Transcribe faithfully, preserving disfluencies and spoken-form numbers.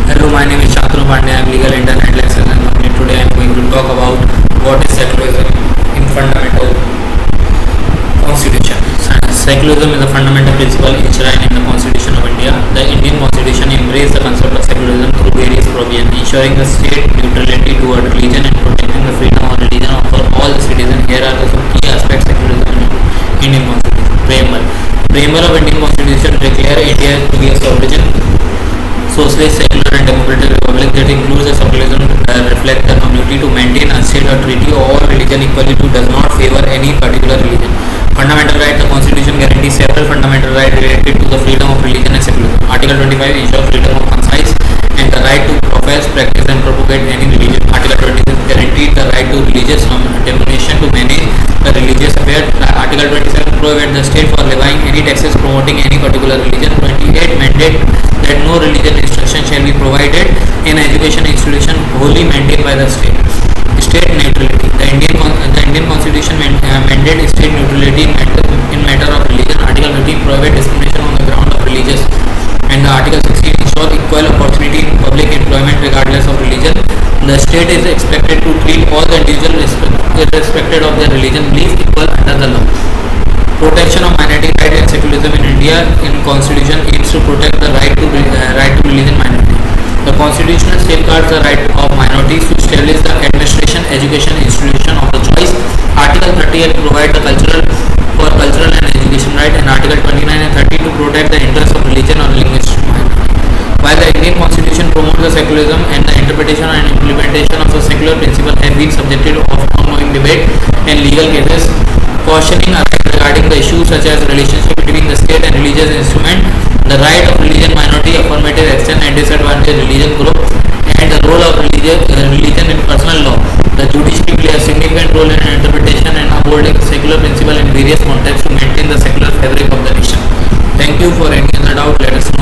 Hello, my name is Shantanu Pandey. I am legal intern at Lexis and Company. Today I am going to talk about what is secularism in fundamental constitution. Secularism is a fundamental principle enshrined in the Constitution of India. The Indian Constitution embraces the concept of secularism through various provisions, ensuring the state neutrality toward religion and protecting the freedom of religion for all the citizens. Here are the some key aspects of secularism in Indian Constitution. Preamble. Preamble of Indian Constitution declares India to be a sovereign, socialist, secular and democratic republic that includes a secularism that reflects the community to maintain a state or treaty all religion equally to does not favor any particular religion. Fundamental right. The Constitution guarantees several fundamental rights related to the freedom of religion and secularism. Article twenty-five ensures freedom of conscience and the right to profess, practice and propagate any religion. Article twenty-six guarantees the right to religious denomination to manage the religious affairs. Article twenty-seven prohibits the state for levying any taxes promoting any particular religion. twenty-eight mandate that no religion instruction shall be provided in education institution wholly maintained by the state. State neutrality. The Indian the Indian Constitution uh, mandate state neutrality in matter, in matter of religion. Article fifteen prohibits discrimination on the ground of religious, and the Article sixteen ensures equal opportunity in public employment regardless of religion. The state is expected to treat all the individuals irrespective of their religion belief equal under the law. Protection of minority rights and secularism in India in Constitution aims to protect the right to uh, right to religion minority. The Constitution safeguards the right of minorities to establish the administration, education institution of the choice. Article thirty-eight provides the cultural for cultural and education right, and Article twenty-nine and thirty to protect the interests of religion or linguistic minority. While the Indian Constitution promotes the secularism and the interpretation and implementation of the secular principle have been subjected of ongoing debate in legal cases, cautioning regarding the issues such as relationship between the state and religious instrument, the right of religion minority, affirmative action and disadvantaged religion group, and the role of religion, uh, religion in personal law. The judiciary plays a significant role in interpretation and upholding secular principle in various contexts to maintain the secular fabric of the nation. Thank you for any other doubt. Let us